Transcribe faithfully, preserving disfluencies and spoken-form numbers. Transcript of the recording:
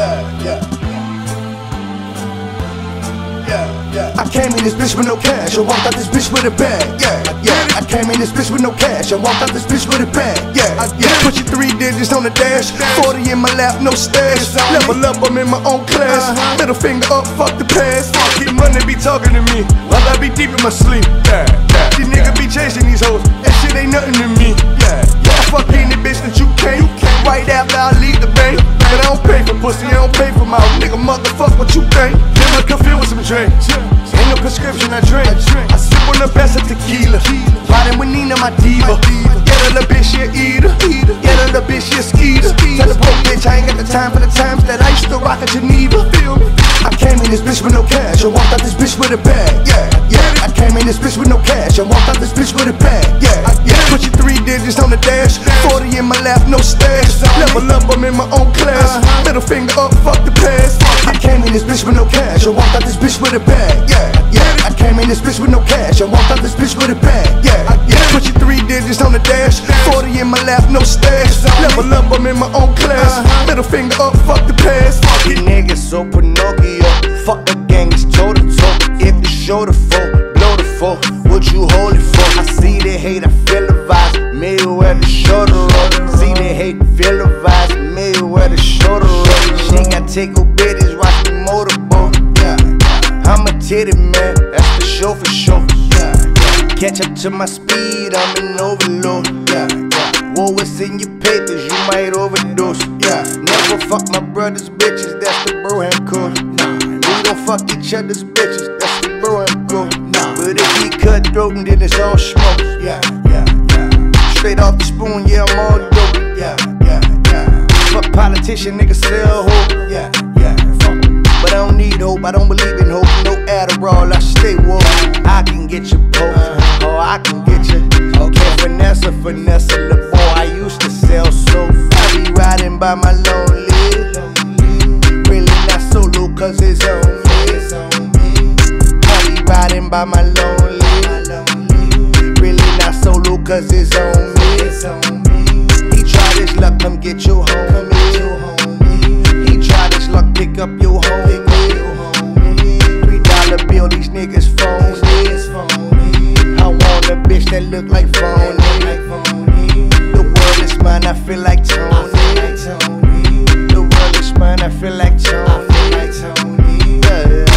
Yeah, yeah. Yeah, yeah. I came in this bitch with no cash, I walked out this bitch with a bag. Yeah, yeah. I came in this bitch with no cash, I walked out this bitch with a bag. Yeah, yeah. Put your three digits on the dash, forty in my lap, no stash. Level up, I'm in my own class. Middle finger up, fuck the past. Keep money be talking to me while I be deep in my sleep. Yeah, yeah. These niggas be chasing these hoes, that shit ain't nothing to me. Yeah, yeah. I fuck any bitch that you can't. Right after I leave the bank, but I don't pay for pussy, I don't pay for mouth. Nigga, motherfuck what you think. Never could feel with some drink. Ain't no prescription, I drink. I sip on the best of tequila. Riding with Nina, my diva. Get a little bitch, she a eater. Get a little bitch, she a skeeter. Tell the broke bitch I ain't got the time for the times that I used to rock at Geneva. I came in this bitch with no cash, I walked out this bitch with a bag. Yeah, yeah. I came in this bitch with no cash, I walked out this bitch with a bag. Yeah, yeah. Put your three digits on the dash, forty in my lap, no stash. Level up, I'm in my own class. Middle finger up, fuck the past. I came in this bitch with no cash, I walked out this bitch with a bag. Yeah, yeah. I came in this bitch with no cash, I walked out this bitch with a bag. Yeah, yeah. Put your three digits on the dash, forty in my lap, no stash. Level up, I'm in my own class. Middle finger up, fuck the past. These niggas so Pinocchio. Fuck the gang, it's toe to toe. If you show the foe, blow the foe. What you hold it for? I see the hate, I feel the vibes. Mayweather shoulder roll. See the hate, feel the vibes. Mayweather shoulder roll. She got take her bitches, watch the motorboat. Yeah, I'm a titty man, that's the show for sure. Yeah, catch up to my speed, I'm in overload. Yeah, yeah. Whoa, what's in your papers? You might overdose. Yeah, never fuck my brother's bitches, that's the bro hand code. Nah, we don't fuck each other's bitches, that's the bro hand code. Nah, but if he cutthroat and then it's all smoke. Yeah, yeah, yeah. Straight off the spoon, yeah, I'm all dope. Yeah, yeah, yeah. Fuck politician, nigga sell hope. Yeah, yeah, fuck. But I don't need hope, I don't believe in hope. No Adderall, I stay woke. I can get you poke, or I can get you. Okay, Vanessa, Vanessa, the boy I used to sell soap. I be riding by my lonely. Really not solo, cause it's on me. I be riding by my lonely. Really not solo, cause it's on me. He try this luck, come get your homie. He try this luck, pick up your homie. Three dollar bill, these niggas phony. I want a bitch that look like phony. The world is mine, I feel like Tony. The world is mine, I feel like Tony. Yeah, yeah.